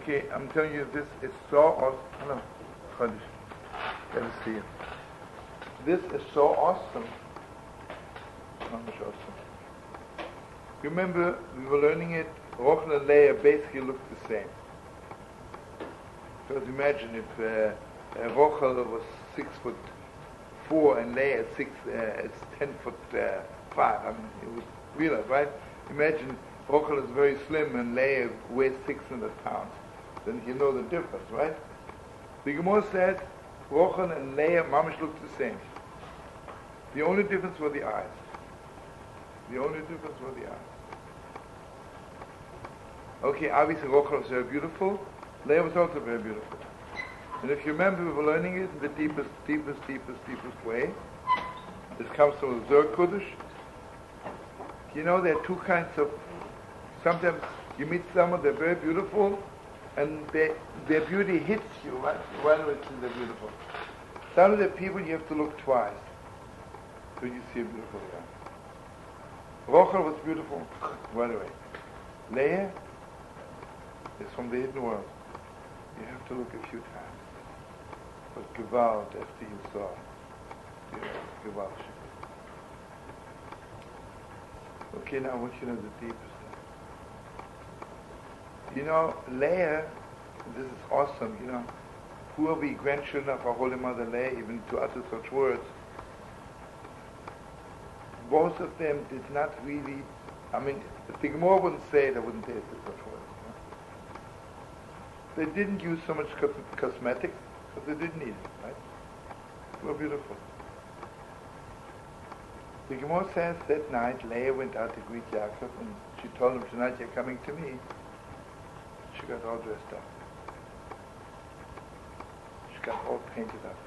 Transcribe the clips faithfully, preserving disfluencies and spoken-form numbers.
Okay, I'm telling you, this is so awesome. Hello, Khadish. Let us see it. This is so awesome. Mamish awesome. Remember, we were learning it. Rochel and Leah basically look the same. Because imagine if uh, uh, Rochel was six foot four and Leah is six, uh, is ten foot uh, five. I mean, it was real, right? Imagine Rochel is very slim and Leah weighs six hundred pounds. Then you know the difference, right? The Gemara says Rochel and Leah, Mamish look the same. The only difference were the eyes. The only difference were the eyes. Okay, obviously Rochel was very beautiful. Leah was also very beautiful. And if you remember, we were learning it in the deepest, deepest, deepest, deepest way. This comes from the Zohar Kodesh. You know, there are two kinds of, sometimes you meet someone, they're very beautiful, and they, their beauty hits you, right? Right away, they're beautiful. Some of the people you have to look twice till you see a beautiful guy. Rochel was beautiful right away. Leah is from the hidden world. You have to look a few times. But Gewalt, after you saw, you know, Gewalt. Okay, now I want you to know the deepest thing. You know, Leah, this is awesome, you know, who are we grandchildren of our Holy Mother Leah, even to utter such words? Both of them did not really, I mean, if the Gemara wouldn't say it, I wouldn't say it to such words. You know? They didn't use so much cos- cosmetics, because they didn't need it, right? They were beautiful. The Gemara says that night Leah went out to greet Yaakov, and she told him, tonight you're coming to me. She got all dressed up. She got all painted up.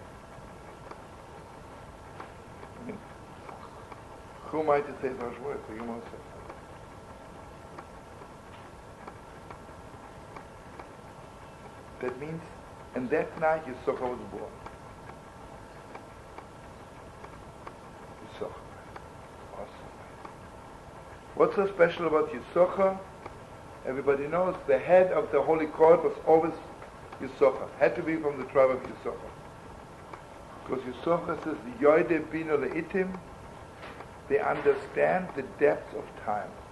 I mean, who am I to say those words? The Gemara says that. That means, and that night Yisachar was born. Yisachar. Awesome. What's so special about Yisachar? Everybody knows the head of the Holy Court was always Yisachar. Had to be from the tribe of Yisachar. Because Yisachar says, Yoide bino leitim, they understand the depth of time.